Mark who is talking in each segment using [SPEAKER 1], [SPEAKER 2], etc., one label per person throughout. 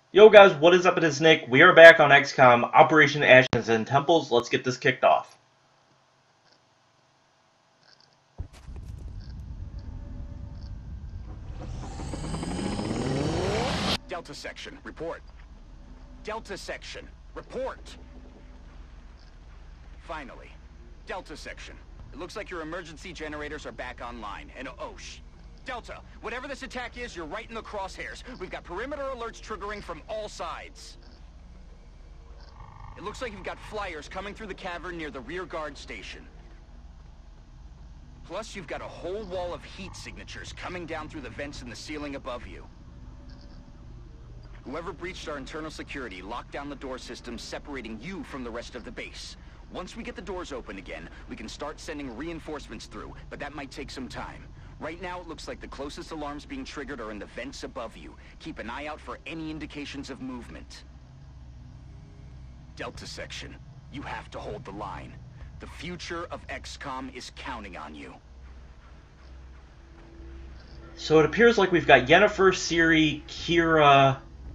[SPEAKER 1] Yo guys, what is up? It is Nick. We are back on XCOM, Operation Ashes and Temples. Let's get this kicked off.
[SPEAKER 2] Delta Section, report. Delta Section, report. Finally. Delta Section. It looks like your emergency generators are back online, and Delta, whatever this attack is, you're right in the crosshairs. We've got perimeter alerts triggering from all sides. It looks like you've got flyers coming through the cavern near the rear guard station. Plus, you've got a whole wall of heat signatures coming down through the vents in the ceiling above you. Whoever breached our internal security locked down the door system, separating you from the rest of the base. Once we get the doors open again, we can start sending reinforcements through, but that might take some time. Right now, it looks like the closest alarms being triggered are in the vents above you. Keep an eye out for any indications of movement. Delta Section, you have to hold the line. The future of XCOM is counting on you.
[SPEAKER 1] So it appears like we've got Yennefer, Ciri, Kira,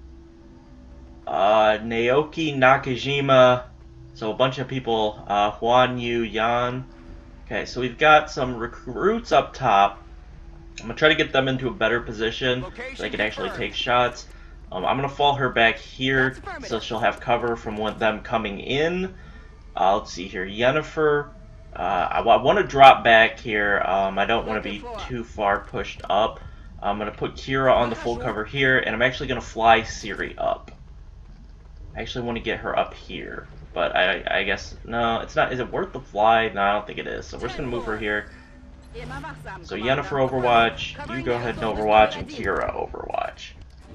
[SPEAKER 1] Naoki, Nakajima, so a bunch of people, Huan Yu, Yan. Okay, so we've got some recruits up top. I'm going to try to get them into a better position so they can actually take shots. I'm going to fall her back here so she'll have cover from them coming in. Let's see here. Yennefer, I want to drop back here. I don't want to be too far pushed up. I'm going to put Kira on the full cover here, and I'm actually going to fly Ciri up. I actually want to get her up here, but I guess, no, it's not. Is it worth the fly? No, I don't think it is. So we're just going to move her here. So Yennefer Overwatch, you go ahead and Overwatch, and Kira Overwatch.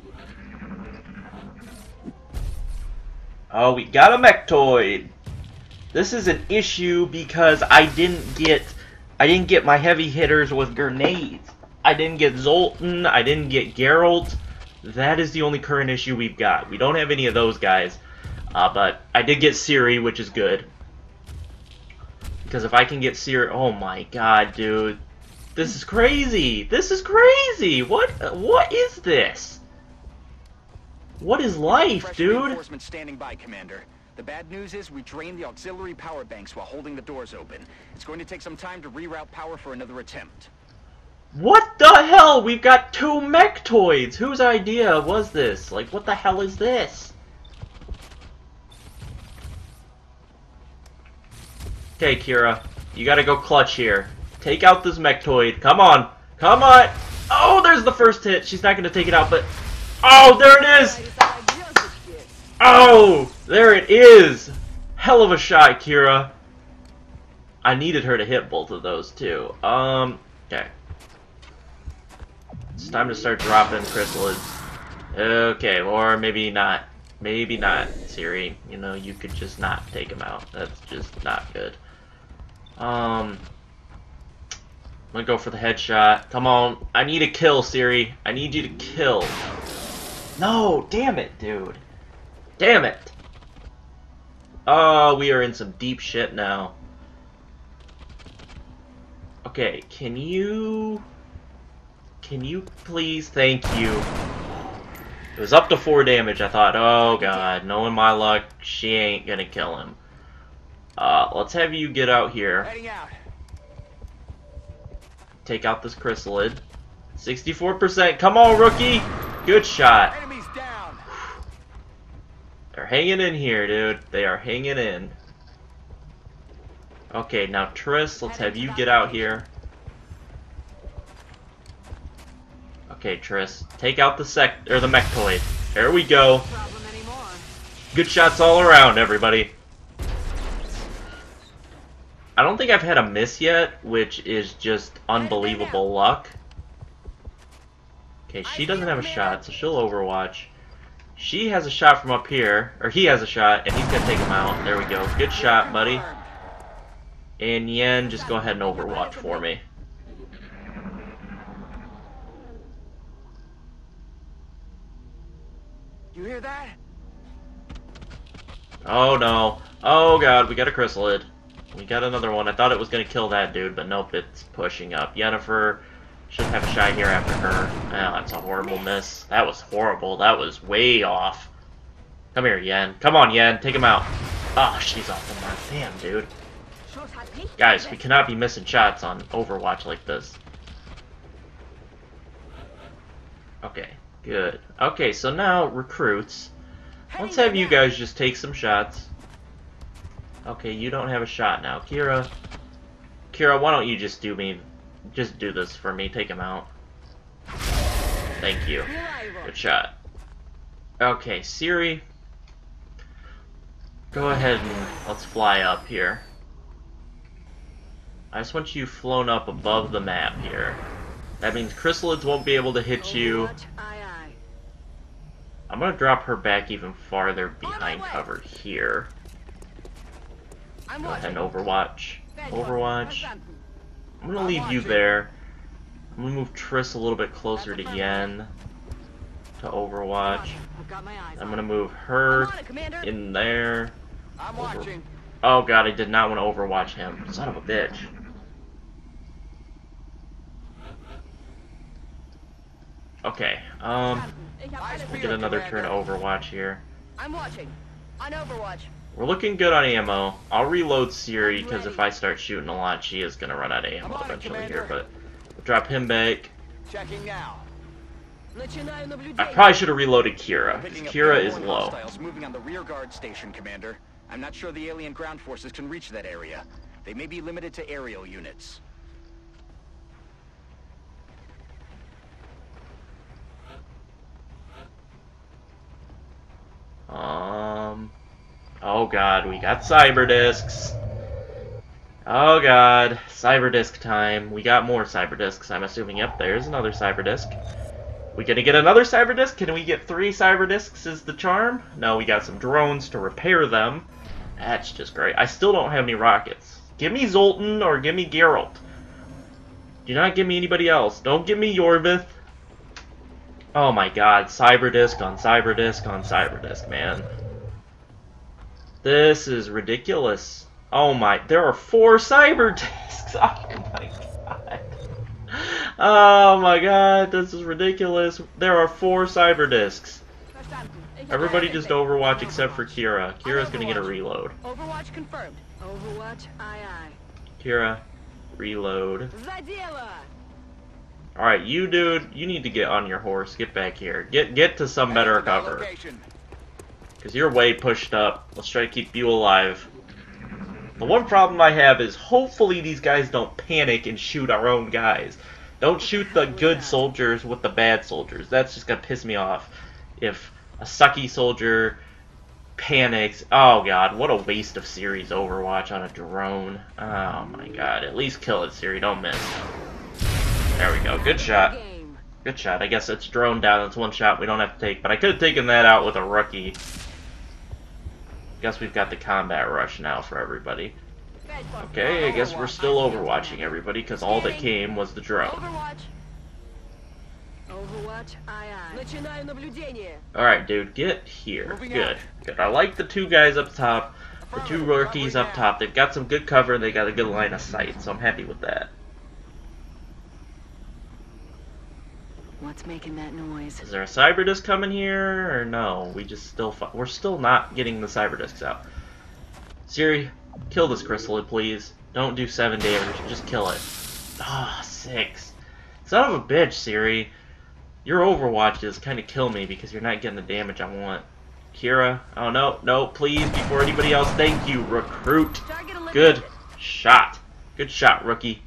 [SPEAKER 1] Oh, we got a Mechtoid. This is an issue because I didn't get my heavy hitters with grenades. I didn't get Zoltan, I didn't get Geralt. That is the only current issue we've got. We don't have any of those guys. But I did get Ciri, which is good. Because if I can get Ciri... Oh my god, dude. This is crazy! This is crazy! What is this? What is life, dude?
[SPEAKER 2] Reinforcements standing by, Commander. The bad news is we drained the auxiliary power banks while holding the doors open. It's going to take some time to reroute power for another attempt.
[SPEAKER 1] What the hell? We've got 2 Mechtoids! Whose idea was this? Like, what the hell is this? Okay, Kira. You gotta go clutch here. Take out this Mechtoid. Come on! Come on! Oh, there's the first hit! She's not gonna take it out, but... Oh, there it is! Oh! There it is! Hell of a shot, Kira. I needed her to hit both of those, too. Okay. It's time to start dropping chrysalids. Okay, or maybe not. Maybe not, Ciri. You know, you could just not take him out. That's just not good. I'm gonna go for the headshot. Come on. I need a kill, Ciri. I need you to kill. No, damn it, dude. Damn it. Oh, we are in some deep shit now. Okay, can you please? Thank you. It was up to 4 damage. I thought, oh god, knowing my luck, she ain't gonna kill him. Let's have you get out here. Take out this chrysalid. 64%. Come on, rookie. Good shot. They're hanging in here, dude. They are hanging in. Okay, now Triss, let's have you get out here. Okay, Triss, take out the Mechtoid. There we go. Good shots all around, everybody. I don't think I've had a miss yet, which is just unbelievable luck. Okay, she doesn't have a shot, so she'll Overwatch. She has a shot from up here, or he has a shot, and he's gonna take him out. There we go. Good shot, buddy. And Yen, just go ahead and Overwatch for me.
[SPEAKER 2] You hear that?
[SPEAKER 1] Oh no. Oh god, we got a chrysalid. We got another one. I thought it was gonna kill that dude, but nope, it's pushing up. Yennefer should have a shot here after her. Oh, that's a horrible miss. That was horrible. That was way off. Come here, Yen. Come on, Yen. Take him out. Oh, she's off the mark. Damn, dude. Guys, we cannot be missing shots on Overwatch like this. Okay, good. Okay, so now, recruits. Let's have you guys just take some shots. Okay, you don't have a shot now. Kira, why don't you just do this for me. Take him out. Thank you. Good shot. Okay, Siri. Go ahead and let's fly up here. I just want you flown up above the map here. That means Chrysalids won't be able to hit you. I'm gonna drop her back even farther behind cover here. Go ahead and Overwatch. Overwatch. I'm gonna leave you there. I'm gonna move Triss a little bit closer to Yen. To Overwatch. I'm gonna move her in there. Oh god, I did not want to Overwatch him. Son of a bitch. Okay, we'll get another turn of Overwatch here.
[SPEAKER 3] I'm watching. On Overwatch.
[SPEAKER 1] We're looking good on ammo. I'll reload Siri, because if I start shooting a lot, she is going to run out of ammo eventually here, but we'll drop him back.
[SPEAKER 2] Checking now.
[SPEAKER 1] I probably should have reloaded Kira, because Kira is low.
[SPEAKER 2] Moving on the rear guard station, Commander. I'm not sure the alien ground forces can reach that area. They may be limited to aerial units.
[SPEAKER 1] Oh god, we got cyber discs. Oh god, cyber disc time. We got more cyber discs, I'm assuming. Yep, there's another cyber disc. We gonna get another cyber disc? Can we get 3 cyber discs is the charm? No, we got some drones to repair them. That's just great. I still don't have any rockets. Give me Zoltan or give me Geralt. Do not give me anybody else. Don't give me Yorvith. Oh my god, cyber disc on cyber disc on cyber disc, man. This is ridiculous. Oh my, there are 4 cyber discs. Oh my god. Oh my god, this is ridiculous. There are 4 cyber discs. Everybody just Overwatch except for Kira. Kira's gonna get a reload.
[SPEAKER 3] Overwatch confirmed. Overwatch, aye aye.
[SPEAKER 1] Kira, reload. Alright, you dude, you need to get on your horse. Get back here. Get to some better cover. Because you're way pushed up. Let's try to keep you alive. The one problem I have is hopefully these guys don't panic and shoot our own guys. Don't shoot the good soldiers with the bad soldiers. That's just gonna piss me off. If a sucky soldier panics. Oh god, what a waste of Siri's Overwatch on a drone. Oh my god, at least kill it, Siri, don't miss. There we go, good shot. Good shot. I guess it's drone down, it's one shot we don't have to take, but I could have taken that out with a rookie. Guess we've got the combat rush now for everybody. Okay, I guess we're still Overwatching everybody, because all that came was the drone.
[SPEAKER 3] Overwatch, aye aye.
[SPEAKER 1] Alright, dude, get here. Good. Good. I like the 2 guys up top, the 2 rookies up top. They've got some good cover, they got a good line of sight, so I'm happy with that.
[SPEAKER 3] What's making that noise?
[SPEAKER 1] Is there a cyber disc coming here, or no? We're still not getting the cyber discs out. Siri, kill this Chrysalid, please. Don't do 7 damage, just kill it. Ah, 6. Son of a bitch, Siri. Your Overwatches kind of kill me because you're not getting the damage I want. Kira, oh no, no, please, before anybody else. Thank you, recruit. Good shot. Good shot, rookie.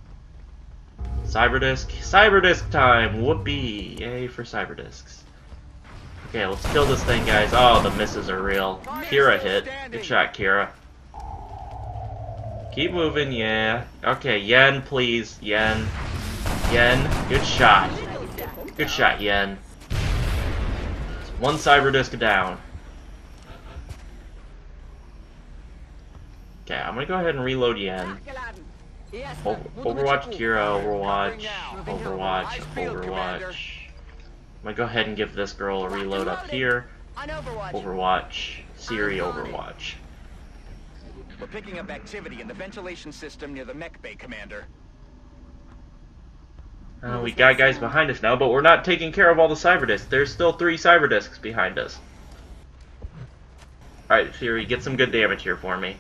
[SPEAKER 1] Cyber disc time, whoopee, yay for cyber discs. Okay, let's kill this thing, guys. Oh, the misses are real. Kira hit. Good shot, Kira. Keep moving, yeah. Okay, Yen, please, Yen. Yen, good shot. Good shot, Yen. It's 1 cyber disc down. Okay, I'm gonna go ahead and reload Yen. Overwatch Kira, Overwatch. I'm gonna go ahead and give this girl a reload up here. Overwatch. Siri, Overwatch.
[SPEAKER 2] We're picking up activity in the ventilation system near the mech bay, Commander.
[SPEAKER 1] We got guys behind us now, but we're not taking care of all the cyber discs. There's still 3 cyber discs behind us. Alright, Fury, get some good damage here for me.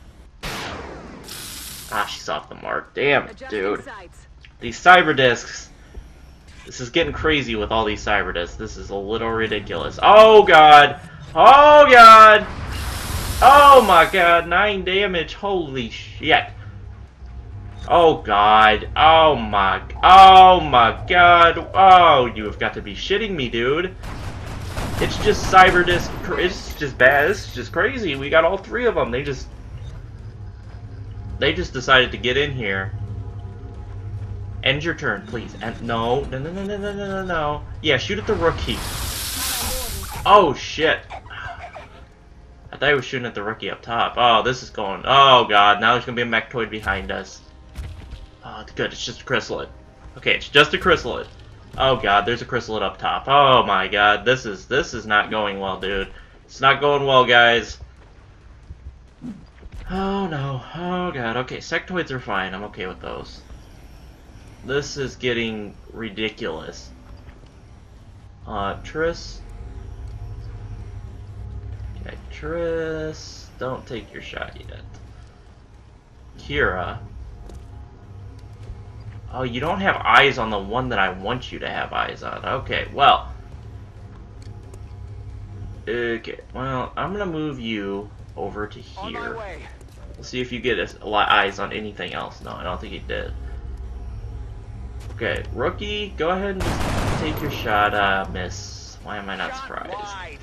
[SPEAKER 1] Ah, she's off the mark. Damn, dude. These cyber discs. This is getting crazy with all these cyber discs. This is a little ridiculous. Oh god! Oh god! Oh my god, 9 damage. Holy shit. Oh god. Oh my god. Oh, you have got to be shitting me, dude. It's just cyber disc. It's just bad. It's just crazy. We got all 3 of them. They just decided to get in here. End your turn, please. And no. Yeah, shoot at the rookie. Oh shit. I thought he was shooting at the rookie up top. Oh, this is going. Oh god, now there's gonna be a Mechtoid behind us. Oh, it's good. It's just a Chrysalid. Okay, it's just a Chrysalid. Oh god, there's a Chrysalid up top. Oh my god, this is not going well, dude. It's not going well, guys. Oh no. Oh god. Okay, sectoids are fine. I'm okay with those. This is getting ridiculous. Triss. Okay, Triss. Don't take your shot yet. Kira. Oh, you don't have eyes on the one that I want you to have eyes on. Okay, well. Okay, well, I'm gonna move you over to here. We'll see if you get a lot of eyes on anything else. No, I don't think you did. Okay, rookie, go ahead and just take your shot, miss. Why am I not surprised?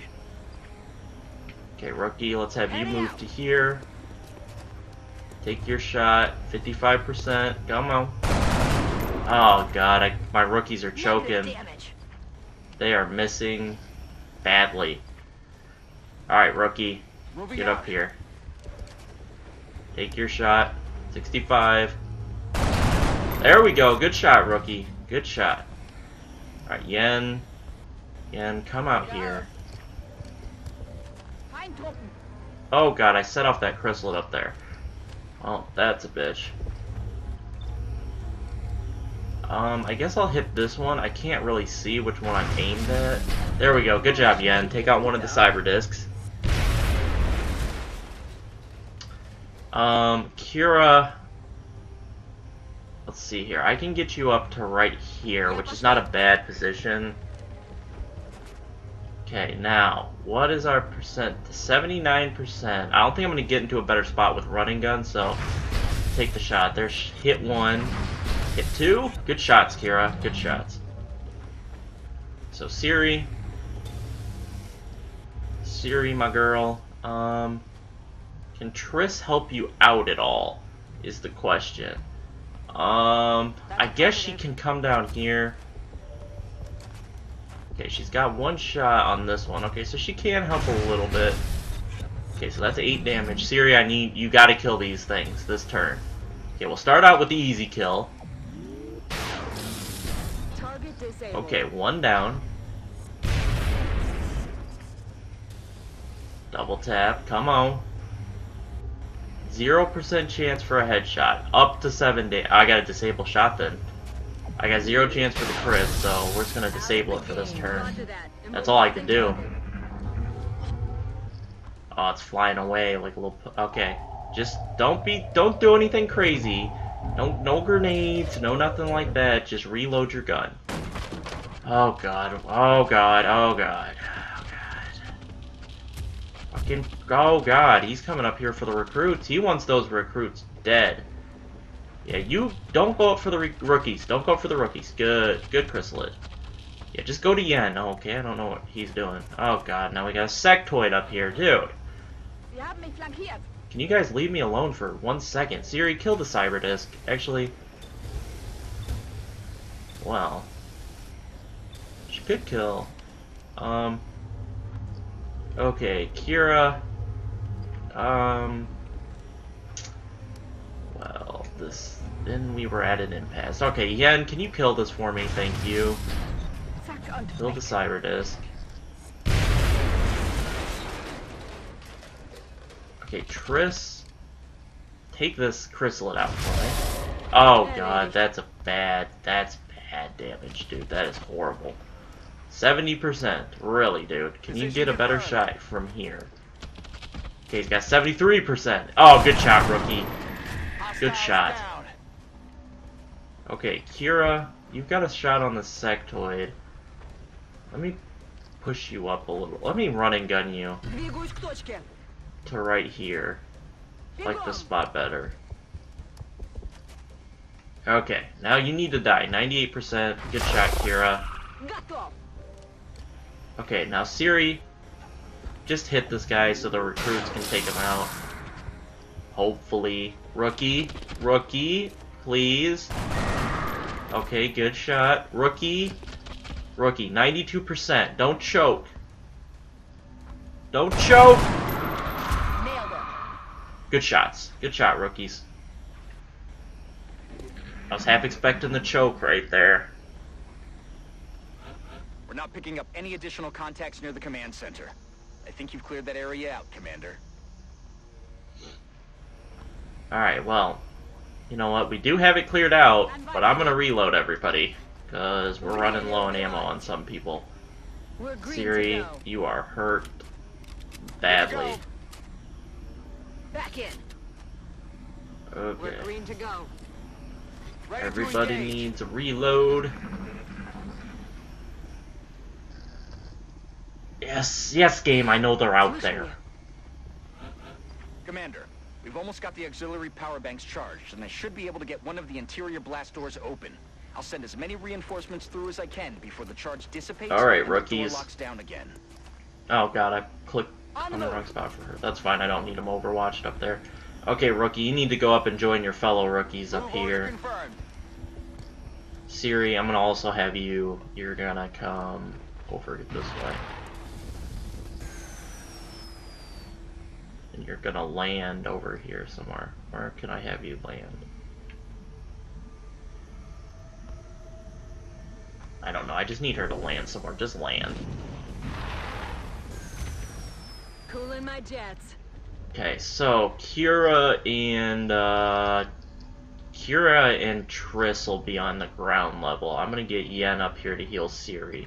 [SPEAKER 1] Okay, rookie, let's have you move to here. Take your shot, 55%. Come on. Oh god, my rookies are choking. They are missing badly. Alright, rookie, get up here. Take your shot, 65. There we go, good shot, rookie. Good shot. Alright, Yen. Yen, come out here. Oh god, I set off that Chrysalid up there. Oh, that's a bitch. I guess I'll hit this one. I can't really see which one I'm aimed at. There we go. Good job, Yen. Take out one of the cyber discs. Kira. Let's see here. I can get you up to right here, which is not a bad position. Okay, now, what is our percent? 79%. I don't think I'm going to get into a better spot with running gun, so take the shot. There's hit 1. Hit 2. Good shots, Kira. Good shots. So, Siri. Siri, my girl. Can Triss help you out at all? Is the question. I guess she can come down here. Okay, she's got 1 shot on this one. Okay, so she can help a little bit. Okay, so that's 8 damage. Siri, you gotta kill these things this turn. Okay, we'll start out with the easy kill. Okay, 1 down. Double tap, come on. 0% chance for a headshot. Up to 7 damage. I gotta disable shot then. I got 0 chance for the crit, so we're just gonna disable it for this turn. That's all I can do. Oh, it's flying away like a little. Okay, just don't do anything crazy. No grenades, no nothing like that. Just reload your gun. Oh god! Oh god! Oh god! Oh god! Fucking! Oh god! He's coming up here for the recruits. He wants those recruits dead. Yeah, you don't go up for the rookies. Don't go up for the rookies. Good Chrysalid. Yeah, just go to Yen. Oh, okay, I don't know what he's doing. Oh god, now we got a sectoid up here, dude. Can you guys leave me alone for 1 second? Siri, kill the cyber disc. Actually, well, she could kill. Okay, Kira. Well, then we were at an impasse. Okay, Yen, can you kill this for me? Thank you. Kill the cyber disc. Okay, Triss, take this Chrysalid out for me. Oh god, that's bad damage, dude. That is horrible. 70%, really, dude. Can you get a better shot from here? Okay, he's got 73%. Oh, good shot, rookie. Good shot. Okay, Kira, you've got a shot on the sectoid. Let me push you up a little. Let me run and gun you
[SPEAKER 3] Двигаюсь к точке.
[SPEAKER 1] to right here. Like this spot better. Okay, now you need to die. 98%. Good shot, Kira.
[SPEAKER 3] Готов.
[SPEAKER 1] Okay, now Siri, just hit this guy so the recruits can take him out. Hopefully. Rookie, please. Okay, good shot. Rookie, 92%. Don't choke. Don't choke!
[SPEAKER 3] Nailed it.
[SPEAKER 1] Good shots. Good shot, rookies. I was half expecting the choke right there.
[SPEAKER 2] We're not picking up any additional contacts near the command center. I think you've cleared that area out, Commander.
[SPEAKER 1] Alright, well, you know what? We do have it cleared out, but I'm gonna reload everybody. Because we're running low on ammo on some people.
[SPEAKER 3] We're green
[SPEAKER 1] Siri,
[SPEAKER 3] to go.
[SPEAKER 1] you are hurt badly.
[SPEAKER 3] Back in. We're
[SPEAKER 1] Okay.
[SPEAKER 3] green to go.
[SPEAKER 2] Ready to
[SPEAKER 1] Everybody
[SPEAKER 2] engage.
[SPEAKER 1] needs a reload. Yes, game, I know they're out there.
[SPEAKER 2] Commander, we've almost got the auxiliary power banks charged, and I should be able to get one of the interior blast doors open. I'll send as many reinforcements through as I can before the charge dissipates.
[SPEAKER 1] All right,
[SPEAKER 2] and
[SPEAKER 1] rookies.
[SPEAKER 2] The door locks down again.
[SPEAKER 1] Oh god, I clicked on the wrong spot for her. That's fine, I don't need them overwatched up there. Okay, rookie, you need to go up and join your fellow rookies up here.
[SPEAKER 2] Confirmed.
[SPEAKER 1] Siri, I'm gonna also have you. You're gonna come over this way. And you're gonna land over here somewhere. Where can I have you land? I don't know, I just need her to land somewhere. Just land.
[SPEAKER 3] Cooling my jets.
[SPEAKER 1] Okay, so Kira and Triss will be on the ground level. I'm gonna get Yen up here to heal Siri.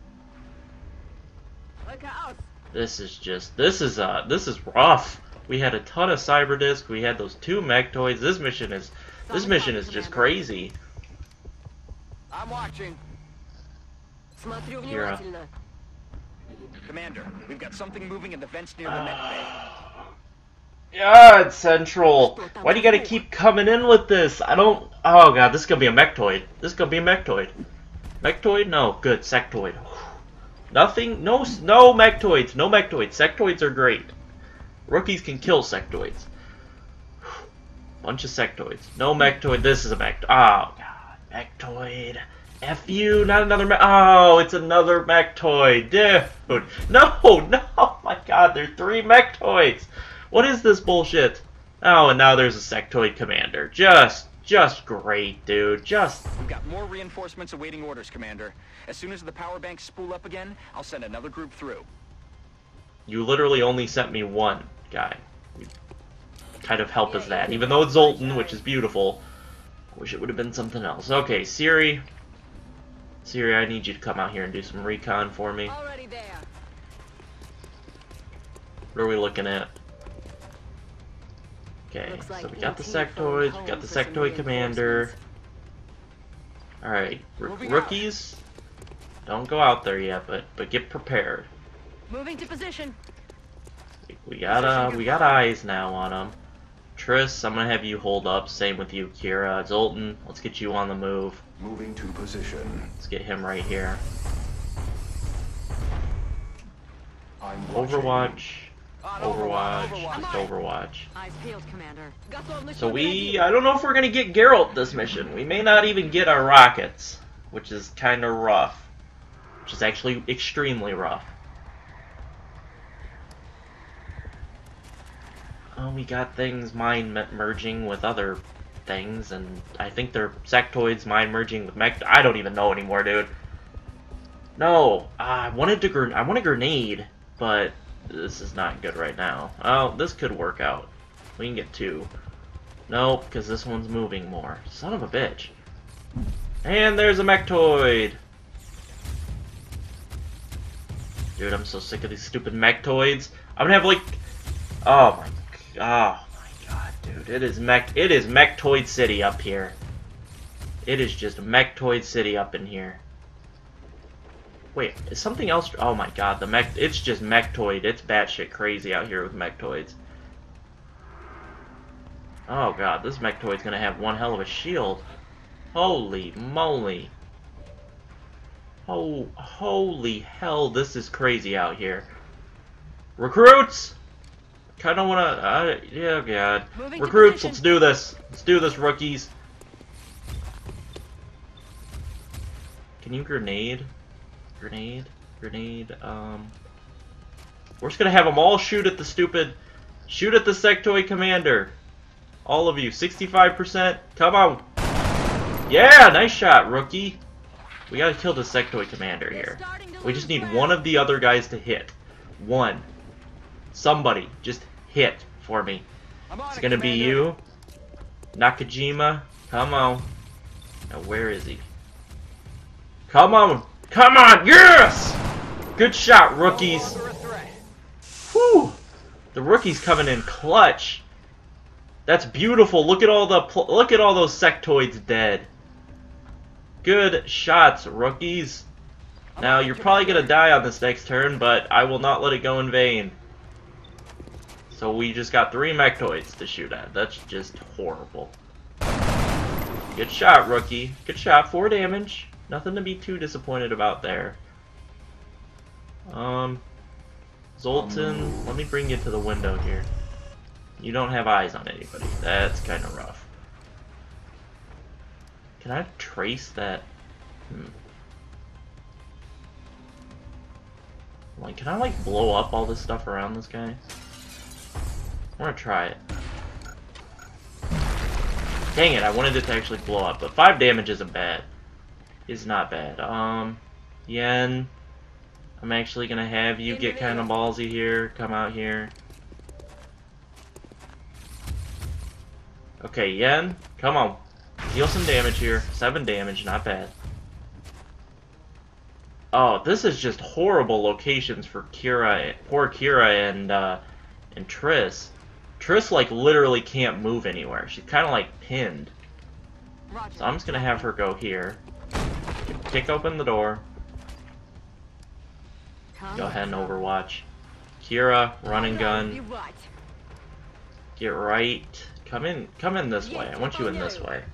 [SPEAKER 3] Look out.
[SPEAKER 1] This is rough. We had a ton of cyber disc. We had those 2 mechtoids. This mission is just crazy.
[SPEAKER 2] I'm watching.
[SPEAKER 3] Смотрю
[SPEAKER 1] Kira.
[SPEAKER 3] внимательно.
[SPEAKER 2] Commander, we've got something moving in the vents near the med bay.
[SPEAKER 1] Yeah, it's central. Why do you gotta keep coming in with this? I don't. Oh god, this is gonna be a mechtoid. Mechtoid? No, good. Sectoid. Nothing. No mechtoids. No mechtoids. Sectoids are great. Rookies can kill sectoids. Bunch of sectoids. No mechtoid. This is a mechtoid. Oh god, mechtoid. F you, not another oh, it's another mechtoid. Dude. No. Oh my god, there are 3 mechtoids. What is this bullshit? Oh, and now there's a sectoid commander. Just great, dude.
[SPEAKER 2] We've got more reinforcements awaiting orders, Commander. As soon as the power banks spool up again, I'll send another group through.
[SPEAKER 1] You literally only sent me 1 guy. What kind of help is that? Even though it's Zoltan, which is beautiful. I wish it would have been something else. Okay, Siri, I need you to come out here and do some recon for me.
[SPEAKER 3] Already there.
[SPEAKER 1] What are we looking at? Okay,
[SPEAKER 3] Looks like
[SPEAKER 1] so we got the
[SPEAKER 3] 18
[SPEAKER 1] sectoids,
[SPEAKER 3] phone
[SPEAKER 1] we got the
[SPEAKER 3] for some
[SPEAKER 1] sectoid commander.
[SPEAKER 3] reinforcements.
[SPEAKER 1] Alright,
[SPEAKER 2] Moving out.
[SPEAKER 1] rookies, don't go out there yet, but get prepared.
[SPEAKER 3] Moving to position.
[SPEAKER 1] We got eyes now on them. Triss, I'm gonna have you hold up. Same with you, Kira. Zoltan, let's get you on the move.
[SPEAKER 4] Moving to position.
[SPEAKER 1] Let's get him right here.
[SPEAKER 4] I'm watching.
[SPEAKER 1] Overwatch.
[SPEAKER 2] On
[SPEAKER 1] Overwatch.
[SPEAKER 2] Overwatch.
[SPEAKER 1] Just Overwatch.
[SPEAKER 3] Eyes peeled, Commander.
[SPEAKER 1] So I don't know if we're gonna get Geralt this mission. We may not even get our rockets, which is kind of rough. Which is actually extremely rough. Oh, we got things mind merging with other things, and I think they're sectoids mind merging with mech. I don't even know anymore, dude. No, I want a grenade, but this is not good right now. Oh, this could work out. We can get 2. Nope, because this one's moving more. Son of a bitch. And there's a mechtoid. Dude, I'm so sick of these stupid mechtoids. I'm gonna have like Oh my god, dude. It is Mechtoid City up here. It is just Mechtoid City up in here. Wait, is something else? Oh my god, it's just Mechtoid. It's batshit crazy out here with Mechtoids. Oh god, this Mechtoid's gonna have one hell of a shield. Holy moly. Oh, holy hell, this is crazy out here. Recruits! Kinda wanna, yeah, god. Recruits, let's do this. Let's do this, rookies. Can you grenade? Grenade? We're just gonna have them all shoot at the sectoid commander. All of you, 65%, come on. Yeah, nice shot, rookie. We gotta kill the sectoid commander here. We just need one of the other guys to hit. One. Somebody, just hit for me. It's gonna be you. Nakajima, come on. Now, where is he? Come on! Come on! Yes! Good shot, rookies. Whew! The rookie's coming in clutch. That's beautiful. Look at all those sectoids dead. Good shots, rookies. Now you're probably gonna die on this next turn, but I will not let it go in vain. So we just got 3 Mechtoids to shoot at. That's just horrible. Good shot, rookie. Good shot. 4 damage. Nothing to be too disappointed about there. Zoltan, let me bring you to the window here. You don't have eyes on anybody. That's kind of rough. Can I trace that? Like, can I, like, blow up all this stuff around this guy? I'm gonna try it. Dang it, I wanted it to actually blow up, but 5 damage isn't bad. It's not bad. Yen, I'm actually gonna have you get kind of ballsy here. Come out here. Okay, Yen, come on. Deal some damage here. 7 damage, not bad. Oh, this is just horrible locations for Kira, poor Kira and Triss. Triss, like, literally can't move anywhere. She's kind of, like, pinned. So I'm just gonna have her go here. Kick open the door. Go ahead and overwatch. Kira, run and gun. Get right. Come in this way. I want you in this way.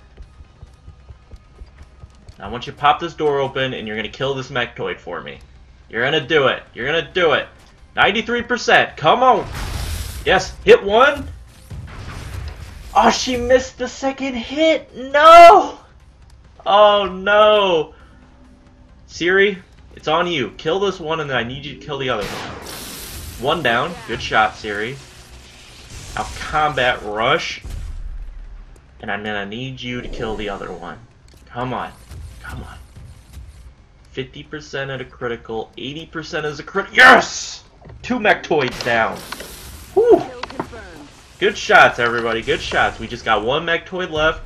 [SPEAKER 1] Now I want you to pop this door open and you're gonna kill this Mechtoid for me. You're gonna do it. You're gonna do it. 93%. Come on. Yes, hit 1. Oh, she missed the second hit. No. Oh no. Siri, it's on you. Kill this one and then I need you to kill the other one. 1 down. Good shot, Siri. Now combat rush. And I'm gonna need you to kill the other one. Come on. Come on. 50% at a critical. 80% is a crit. Yes! 2 Mechtoids down. Whew. Good shots, everybody. Good shots. We just got 1 Mechtoid left.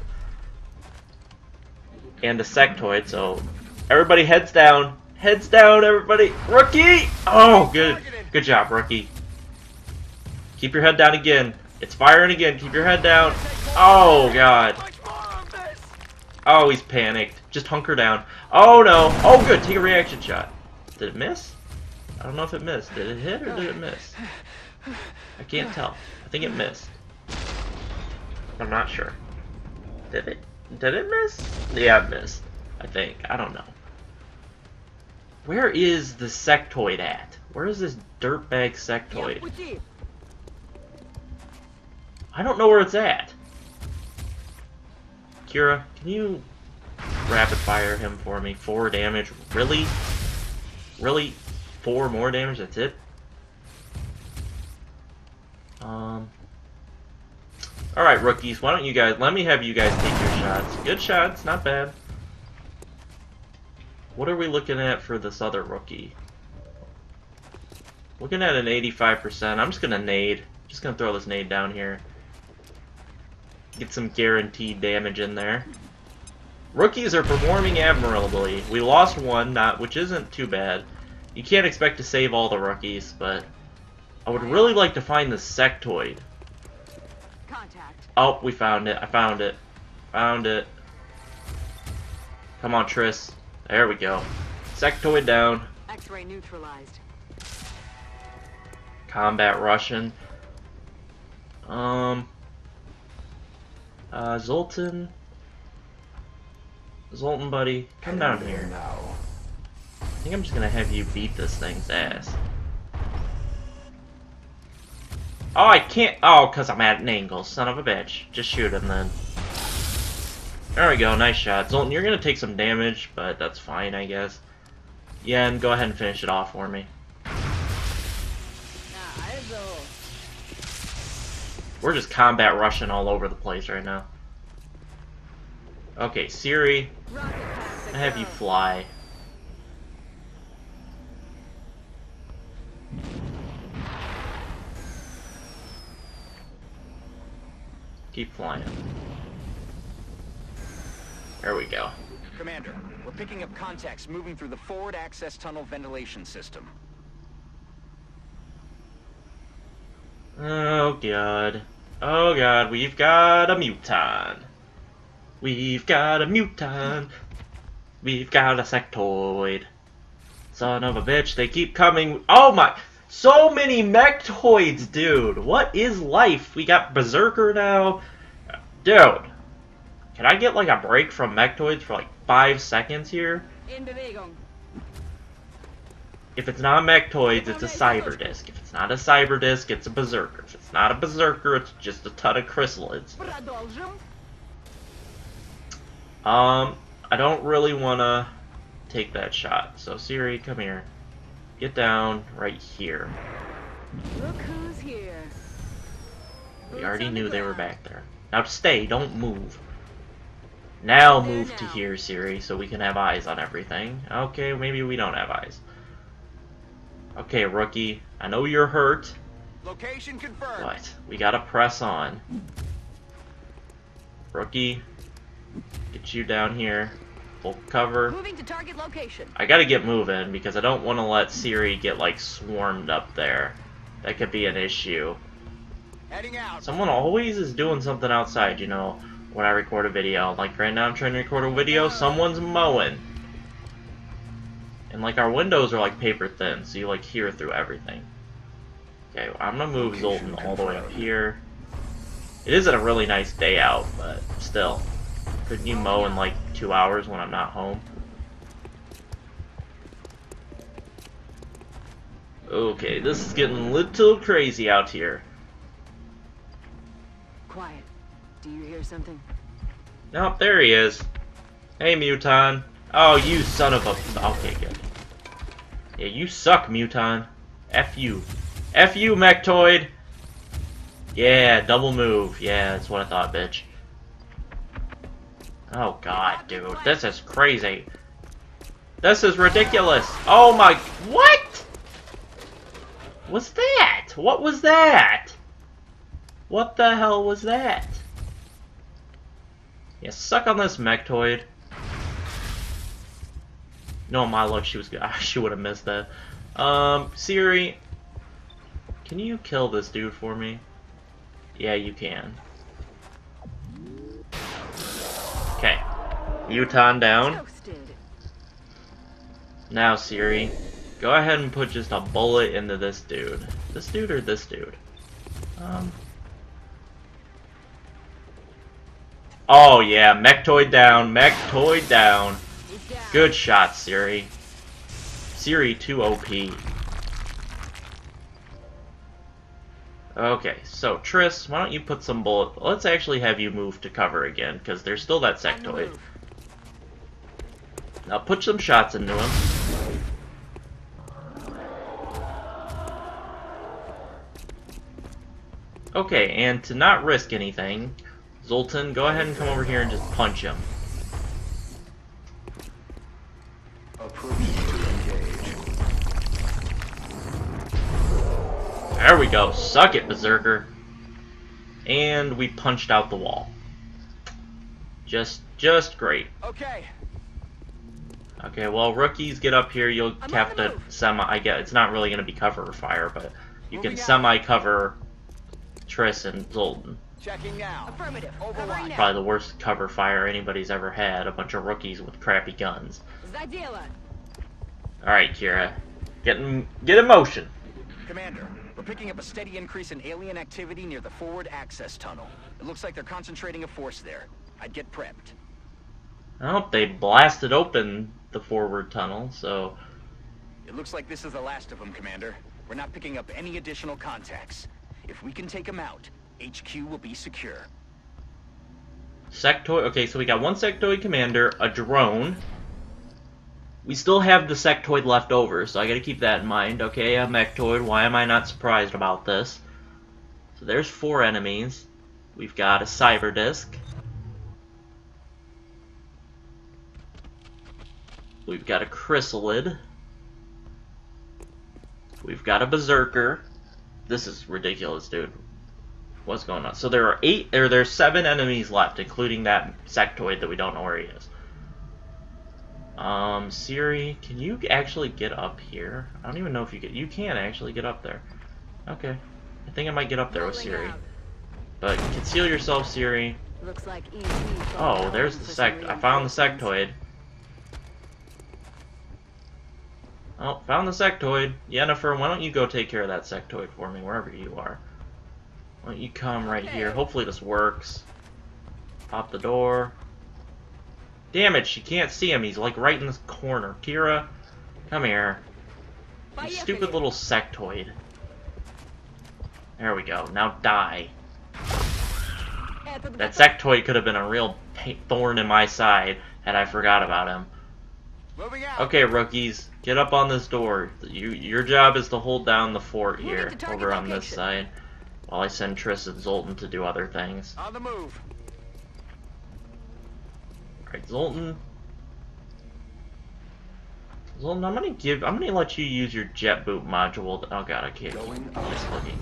[SPEAKER 1] And a sectoid, so everybody heads down. Heads down, everybody. Rookie! Oh, good. Good job, rookie. Keep your head down again. It's firing again. Keep your head down. Oh, God. Oh, he's panicked. Just hunker down. Oh, no. Oh, good. Take a reaction shot. Did it miss? I don't know if it missed. Did it hit or did it miss? I can't tell. I think it missed. I'm not sure. Did it? Did it miss? Yeah, it missed. I think. I don't know. Where is the sectoid at? Where is this dirtbag sectoid? I don't know where it's at. Kira, can you rapid fire him for me? 4 damage. Really? Really? 4 more damage? That's it? Alright, rookies, why don't you guys... Let me have you guys take your shots. Good shots, not bad. What are we looking at for this other rookie? Looking at an 85%. I'm just gonna nade. Just gonna throw this nade down here. Get some guaranteed damage in there. Rookies are performing admirably. We lost 1, which isn't too bad. You can't expect to save all the rookies, but I would really like to find the sectoid.
[SPEAKER 3] Contact.
[SPEAKER 1] Oh, we found it. I found it. Found it. Come on, Triss. There we go. Sectoid down.
[SPEAKER 3] X-ray neutralized.
[SPEAKER 1] Combat Russian. Zoltan. Zoltan, buddy, come down here.
[SPEAKER 4] Now.
[SPEAKER 1] I think I'm just gonna have you beat this thing's ass. Oh, I can't. Oh, because I'm at an angle. Son of a bitch. Just shoot him then. There we go. Nice shot. Zoltan, you're gonna take some damage, but that's fine, I guess. Yeah, and go ahead and finish it off for me. We're just combat rushing all over the place right now. Okay, Siri, I have you fly. Keep flying. There we go.
[SPEAKER 2] Commander, we're picking up contacts moving through the forward access tunnel ventilation system.
[SPEAKER 1] Oh god. Oh god, we've got a muton. We've got a muton. We've got a sectoid. Son of a bitch, they keep coming. Oh my. So many mechtoids, dude. What is life? We got Berserker now. Dude. Can I get like a break from mechtoids for like 5 seconds here?
[SPEAKER 3] In Bewegung.
[SPEAKER 1] If it's not mechtoids, it's a Cyberdisc. If it's not a Cyberdisc, it's a Berserker. If it's not a Berserker, it's just a ton of chrysalids. I don't really want to take that shot. So, Siri, come here. Get down right here.
[SPEAKER 3] Look who's here.
[SPEAKER 1] We already knew they were back there. Now stay, don't move. Now move to here, Siri, so we can have eyes on everything. Okay, maybe we don't have eyes. Okay, rookie, I know you're hurt,
[SPEAKER 2] Location confirmed.
[SPEAKER 1] but we gotta press on. Rookie, get you down here. Full cover.
[SPEAKER 3] Moving to target location.
[SPEAKER 1] I gotta get moving because I don't want to let Siri get like swarmed up there. That could be an issue.
[SPEAKER 2] Heading out.
[SPEAKER 1] Someone always is doing something outside, you know, when I record a video. Like right now I'm trying to record a video, someone's mowing. And like our windows are like paper thin, so you like hear through everything. Okay, well, I'm gonna move Zoltan all the way up here. It isn't a really nice day out, but still. Couldn't you mow in like 2 hours when I'm not home? Okay, this is getting a little crazy out here.
[SPEAKER 3] Quiet. Do you hear something?
[SPEAKER 1] Nope, there he is. Hey, Muton. Oh, you son of a... Okay, good. Yeah, you suck, Muton. F you. F you, Mechtoid! Yeah, double move. Yeah, that's what I thought, bitch. Oh god, dude. This is crazy. This is ridiculous. Oh my... What? What's that? What was that? What the hell was that? Yeah, suck on this, Mechtoid. No, my luck, she was good. She would have missed that. Siri, can you kill this dude for me? Yeah, you can. Okay. Muton down.
[SPEAKER 3] Toasted.
[SPEAKER 1] Now, Siri, go ahead and put just a bullet into this dude. This dude or this dude? Oh yeah, Mechtoid down, Mechtoid down.
[SPEAKER 3] He's down.
[SPEAKER 1] Good shot, Siri. Siri 2 OP. Okay, so Triss, why don't you put some bullet... Let's actually have you move to cover again, because there's still that
[SPEAKER 3] On the
[SPEAKER 1] sectoid.
[SPEAKER 3] move.
[SPEAKER 1] Now put some shots into him. Okay, and to not risk anything, Zoltan, go ahead and come over here and just punch him.
[SPEAKER 4] Approach to engage.
[SPEAKER 1] There we go. Suck it, Berserker. And we punched out the wall. Just great.
[SPEAKER 2] Okay.
[SPEAKER 1] Okay, well, rookies, get up here. You'll
[SPEAKER 3] I'm
[SPEAKER 1] have
[SPEAKER 3] on the
[SPEAKER 1] to
[SPEAKER 3] move.
[SPEAKER 1] I get it's not really going to be cover fire, but you can
[SPEAKER 2] Moving out.
[SPEAKER 1] semi-cover Triss and Zoltan.
[SPEAKER 2] Checking now.
[SPEAKER 3] Affirmative.
[SPEAKER 2] Overwatch.
[SPEAKER 3] Covering now.
[SPEAKER 1] Probably the worst cover fire anybody's ever had. A bunch of rookies with crappy guns.
[SPEAKER 3] Zadela.
[SPEAKER 1] Alright, Kira. Get in motion.
[SPEAKER 2] Commander, we're picking up a steady increase in alien activity near the forward access tunnel. It looks like they're concentrating a force there. I'd get prepped.
[SPEAKER 1] Well, they blasted open the forward tunnel, so...
[SPEAKER 2] It looks like this is the last of them, Commander. We're not picking up any additional contacts. If we can take them out, HQ will be secure.
[SPEAKER 1] Sectoid... Okay, so we got one sectoid commander, a drone. We still have the sectoid left over, so I gotta keep that in mind. Okay, a mechtoid. Why am I not surprised about this? So there's 4 enemies. We've got a cyber disc. We've got a chrysalid. We've got a berserker. This is ridiculous, dude. What's going on? So there's 7 enemies left, including that sectoid that we don't know where he is. Siri, can you actually get up here? I don't even know if you can actually get up there. Okay. I think I might get up there with Siri. But conceal yourself, Siri.
[SPEAKER 3] Looks like
[SPEAKER 1] Oh, there's the I found the sectoid. Oh, found the sectoid. Yennefer, why don't you go take care of that sectoid for me, wherever you are. Why don't you come right here? Hopefully this works. Pop the door. Damn it, she can't see him. He's like right in this corner. Kira, come here. You stupid little sectoid. There we go. Now die. That sectoid could have been a real thorn in my side had I forgot about him.
[SPEAKER 2] Moving out.
[SPEAKER 1] Okay, rookies, get up on this door. Your job is to hold down the fort here,
[SPEAKER 3] to target
[SPEAKER 1] over on this
[SPEAKER 3] location.
[SPEAKER 1] side, while I send Triss and Zoltan to do other things.
[SPEAKER 2] On the move.
[SPEAKER 1] Alright, Zoltan. Zoltan, I'm gonna let you use your jet boot module. Oh god, I can't.
[SPEAKER 4] Going
[SPEAKER 1] Keep
[SPEAKER 4] up.
[SPEAKER 1] mislooking.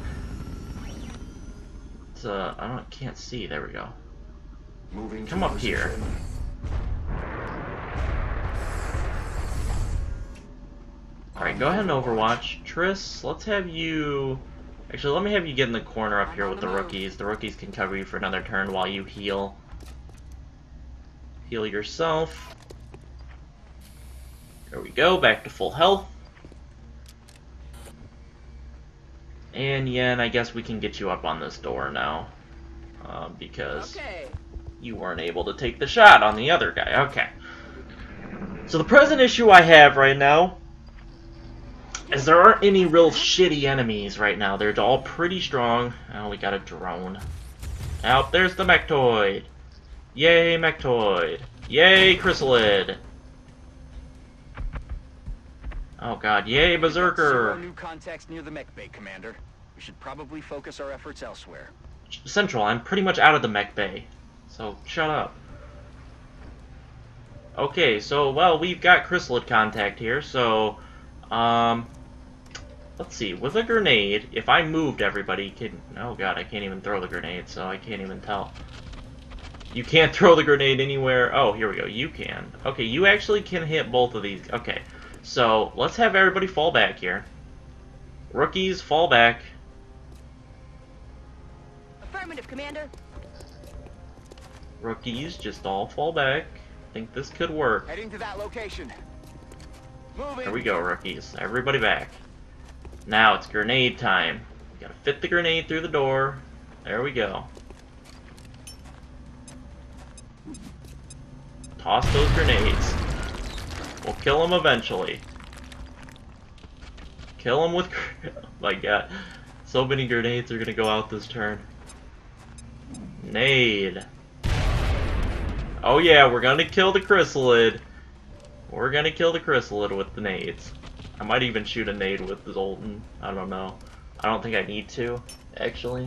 [SPEAKER 1] It's can't see. There we go.
[SPEAKER 4] Moving
[SPEAKER 1] Come
[SPEAKER 4] to
[SPEAKER 1] up here.
[SPEAKER 4] position.
[SPEAKER 1] Alright, go ahead and Overwatch. Triss, let's have you... Actually, let me have you get in the corner up here with the rookies. The rookies can cover you for another turn while you heal. Heal yourself. There we go, back to full health. And Yen, I guess we can get you up on this door now. Because you weren't able to take the shot on the other guy. Okay. So the present issue I have right now is there aren't any real shitty enemies right now. They're all pretty strong. Oh, we got a drone. Oh, there's the mechtoid. Yay, mechtoid. Yay, chrysalid. Oh god, yay,
[SPEAKER 2] Zero
[SPEAKER 1] berserker.
[SPEAKER 2] new contacts near the mech bay, Commander. We should probably focus our efforts elsewhere.
[SPEAKER 1] Central, I'm pretty much out of the mech bay. So, shut up. Okay, so, well, we've got chrysalid contact here, so, let's see, with a grenade, if I moved everybody, oh god, I can't even throw the grenade, so I can't even tell. You can't throw the grenade anywhere. Oh, here we go, you can. Okay, you actually can hit both of these. Okay, so, let's have everybody fall back here. Rookies, fall back.
[SPEAKER 3] Affirmative, Commander.
[SPEAKER 1] Rookies, just all fall back. Think this could work.
[SPEAKER 2] Heading to that location. Moving.
[SPEAKER 1] There we go, rookies. Everybody back. Now it's grenade time. We gotta fit the grenade through the door. There we go. Toss those grenades. We'll kill them eventually. Kill them with... Oh my god. So many grenades are gonna go out this turn. Nade. Oh yeah, we're gonna kill the chrysalid. We're gonna kill the chrysalid with the nades. I might even shoot a nade with the Zoltan. I don't know. I don't think I need to, actually.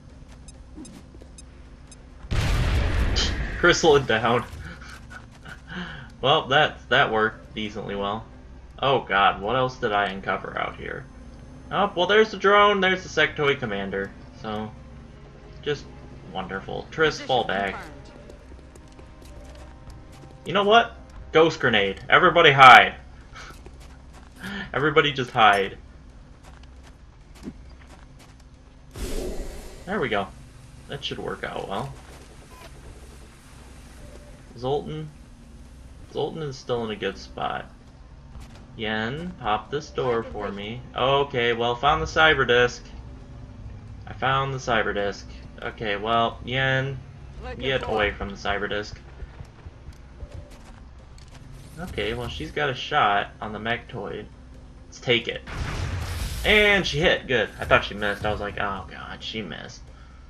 [SPEAKER 1] Chrysalid down. Well, that worked decently well. Oh god, what else did I uncover out here? Oh, well there's the drone, there's the sectoid commander. So, just wonderful. Triss, fall back. You know what? Ghost grenade. Everybody hide. Everybody just hide. There we go. That should work out well. Zoltan is still in a good spot. Yen, pop this door for me. Okay, well, found the cyber disk. I found the cyber disk. Okay, well, Yen, get away from the cyber disk. Okay, well, she's got a shot on the Mechtoid. Let's take it. And she hit. Good. I thought she missed. I was like, oh god, she missed.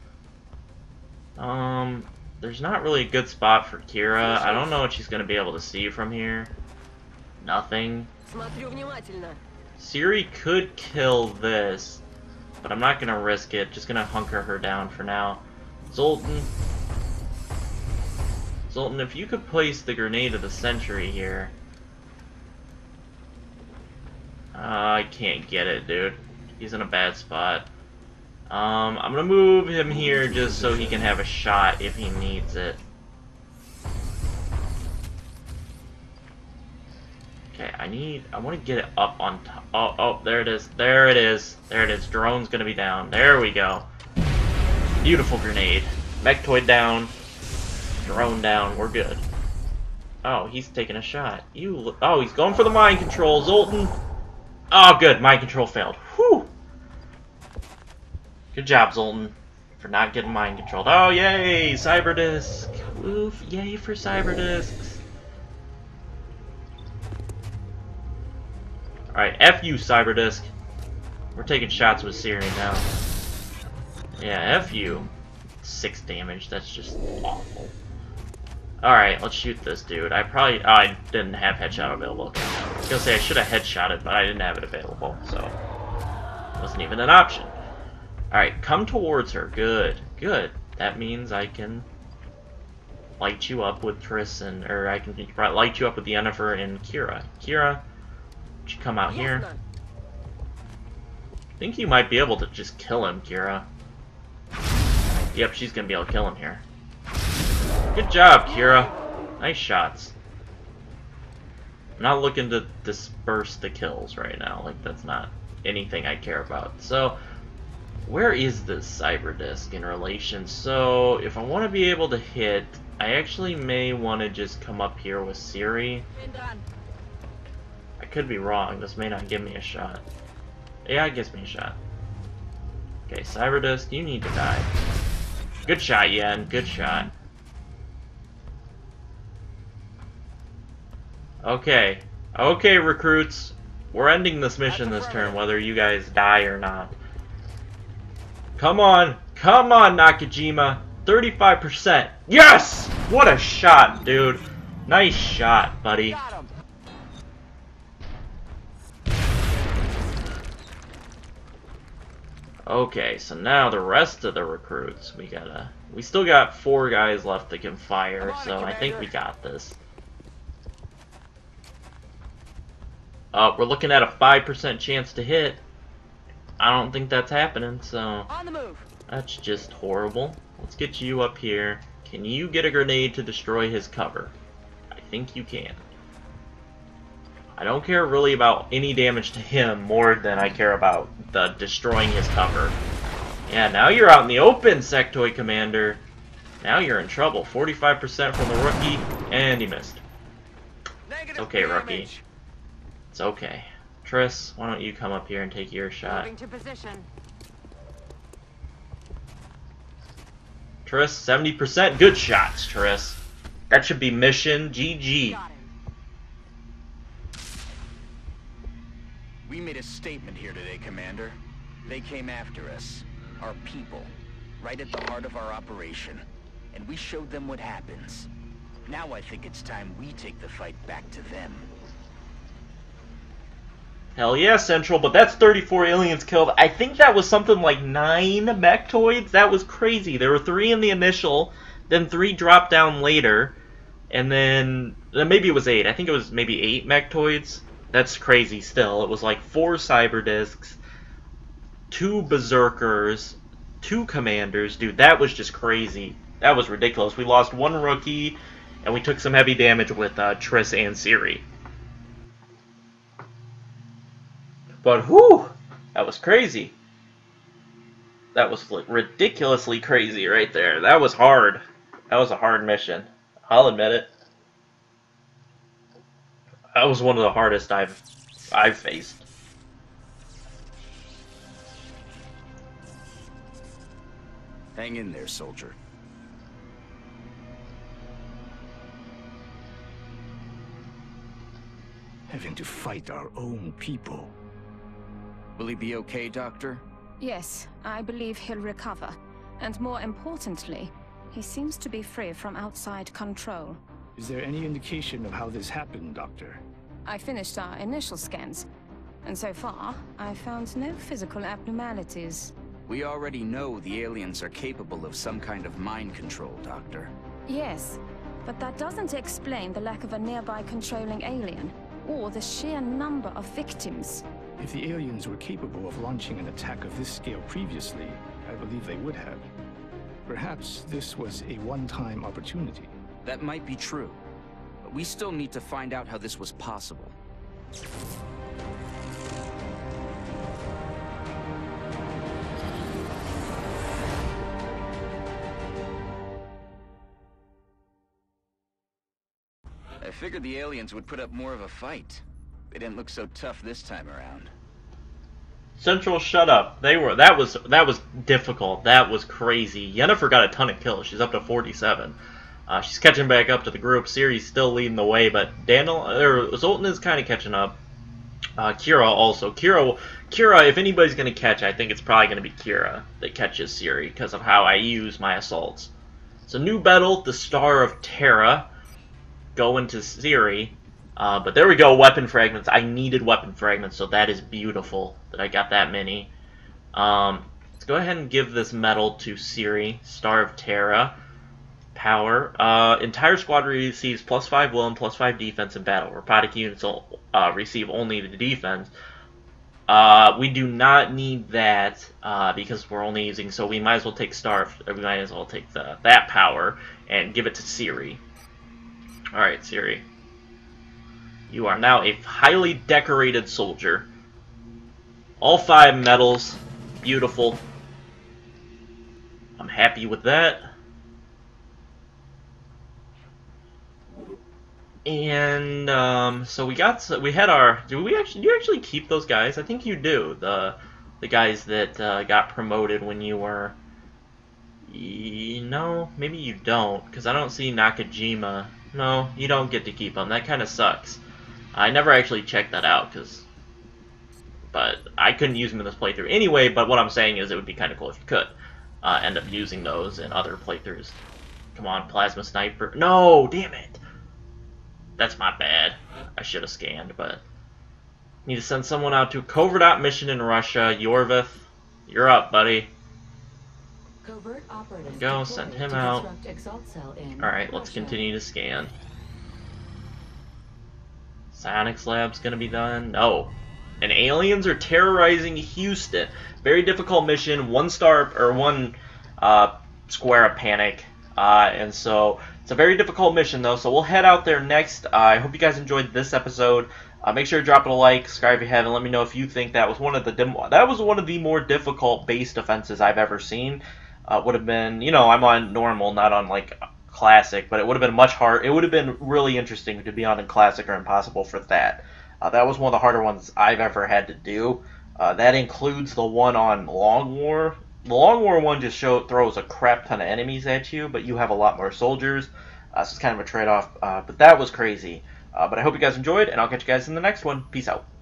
[SPEAKER 1] There's not really a good spot for Kira. I don't know what she's gonna be able to see from here. Nothing. Siri could kill this, but I'm not gonna risk it. Just gonna hunker her down for now. Zoltan, if you could place the grenade of the century here. I can't get it, dude. He's in a bad spot. I'm gonna move him here just so he can have a shot if he needs it. Okay, I want to get it up on top. Oh, there it is. There it is. There it is. Drone's gonna be down. There we go. Beautiful grenade. Mechtoid down. Drone down. We're good. Oh, he's taking a shot. Oh, he's going for the mind control. Zoltan. Oh, good. Mind control failed. Whew. Good job, Zoltan, for not getting mind controlled. Oh, yay! Cyberdisk. Oof. Yay for Cyberdisks. Alright, F you, Cyberdisk. We're taking shots with Siri now. Yeah, F you. 6 damage. That's just awful. Alright, let's shoot this dude. I didn't have headshot available. I was gonna say I should have headshotted, but I didn't have it available, so it wasn't even an option. Alright, come towards her. Good, good. That means I can light you up with Triss or I can light you up with Yennefer and Kira. Kira, would you come out here? I think you might be able to just kill him, Kira. Yep, she's gonna be able to kill him here. Good job, Kira. Nice shots. I'm not looking to disperse the kills right now. Like, that's not anything I care about. So, where is this Cyberdisk in relation? So, if I want to be able to hit, I actually may want to just come up here with Siri. I could be wrong. This may not give me a shot. Yeah, it gives me a shot. Okay, Cyberdisk, you need to die. Good shot, Yen. Good shot. Okay. Okay, recruits. We're ending this mission this turn, whether you guys die or not. Come on. Come on, Nakajima. 35%. Yes! What a shot, dude. Nice shot, buddy. Okay, so now the rest of the recruits, we still got 4 guys left that can fire, so I think we got this. We're looking at a 5% chance to hit. I don't think that's happening, so
[SPEAKER 3] On the move.
[SPEAKER 1] That's just horrible. Let's get you up here. Can you get a grenade to destroy his cover? I think you can. I don't care really about any damage to him more than I care about the destroying his cover. Yeah, now you're out in the open, Sectoid Commander. Now you're in trouble. 45% from the rookie, and he missed. It's okay, rookie. It's okay. Triss, why don't you come up here and take your shot?
[SPEAKER 3] Moving to position.
[SPEAKER 1] Triss, 70%. Good shots, Triss. That should be mission GG.
[SPEAKER 3] Got him.
[SPEAKER 2] We made a statement here today, Commander. They came after us. Our people. Right at the heart of our operation. And we showed them what happens. Now I think it's time we take the fight back to them.
[SPEAKER 1] Hell yeah, Central, but that's 34 aliens killed. I think that was something like 9 Mechtoids. That was crazy. There were 3 in the initial, then 3 dropped down later, and then maybe it was 8. I think it was maybe 8 Mechtoids. That's crazy still. It was like 4 Cyberdisks, 2 Berserkers, 2 Commanders. Dude, that was just crazy. That was ridiculous. We lost 1 rookie, and we took some heavy damage with Triss and Siri. But whew, that was crazy. That was ridiculously crazy right there. That was hard. That was a hard mission. I'll admit it. That was one of the hardest I've faced.
[SPEAKER 2] Hang in there, soldier.
[SPEAKER 5] Having to fight our own people.
[SPEAKER 2] Will he be okay, Doctor?
[SPEAKER 6] Yes, I believe he'll recover. And more importantly, he seems to be free from outside control.
[SPEAKER 5] Is there any indication of how this happened, Doctor?
[SPEAKER 6] I finished our initial scans, and so far, I found no physical abnormalities.
[SPEAKER 2] We already know the aliens are capable of some kind of mind control, Doctor.
[SPEAKER 6] Yes, but that doesn't explain the lack of a nearby controlling alien, or the sheer number of victims.
[SPEAKER 5] If the aliens were capable of launching an attack of this scale previously, I believe they would have. Perhaps this was a one-time opportunity.
[SPEAKER 2] That might be true, but we still need to find out how this was possible. I figured the aliens would put up more of a fight. They didn't look so tough this time around.
[SPEAKER 1] Central, shut up. That was difficult. That was crazy. Yennefer got a ton of kills. She's up to 47. She's catching back up to the group. Ciri's still leading the way, but Zoltan is kind of catching up. Kira also. Kira, if anybody's going to catch, I think it's probably going to be Kira that catches Ciri because of how I use my assaults. So new battle, the Star of Terra, going to Ciri. But there we go, weapon fragments. I needed weapon fragments, so that is beautiful that I got that many. Let's go ahead and give this medal to Ciri, Star of Terra. Power. Entire squad receives +5 will and +5 defense in battle. Robotic units will receive only the defense. We do not need that because we're only using, so we might as well take we might as well take that power and give it to Ciri. Alright, Ciri. You are now a highly decorated soldier. All 5 medals. Beautiful. I'm happy with that. And so we had our. Do you actually keep those guys? I think you do. The guys that got promoted when you were. No, maybe you don't, because I don't see Nakajima. No, you don't get to keep them. That kind of sucks. I never actually checked that out, but I couldn't use them in this playthrough anyway. But what I'm saying is it would be kind of cool if you could end up using those in other playthroughs. Come on, Plasma Sniper. No, damn it. That's my bad. I should have scanned, but need to send someone out to a covert op mission in Russia. Yorvith, you're up, buddy.
[SPEAKER 7] Covert operative.
[SPEAKER 1] Go, send him out. Alright, let's
[SPEAKER 7] Russia.
[SPEAKER 1] continue to scan. Psionics Lab's gonna be done. No. And aliens are terrorizing Houston. Very difficult mission. One square of panic. And so it's a very difficult mission though. So we'll head out there next. I hope you guys enjoyed this episode. Make sure to drop it a like, subscribe if you haven't. Let me know if you think that was one of the more difficult base defenses I've ever seen. Would have been, I'm on normal, not on like classic, but it would have been much hard. It would have been really interesting to be on in classic or impossible for that. That was one of the harder ones I've ever had to do. That includes the one on Long War. The Long War one just throws a crap ton of enemies at you, but you have a lot more soldiers. So it's kind of a trade-off. But that was crazy. But I hope you guys enjoyed, and I'll catch you guys in the next one. Peace out.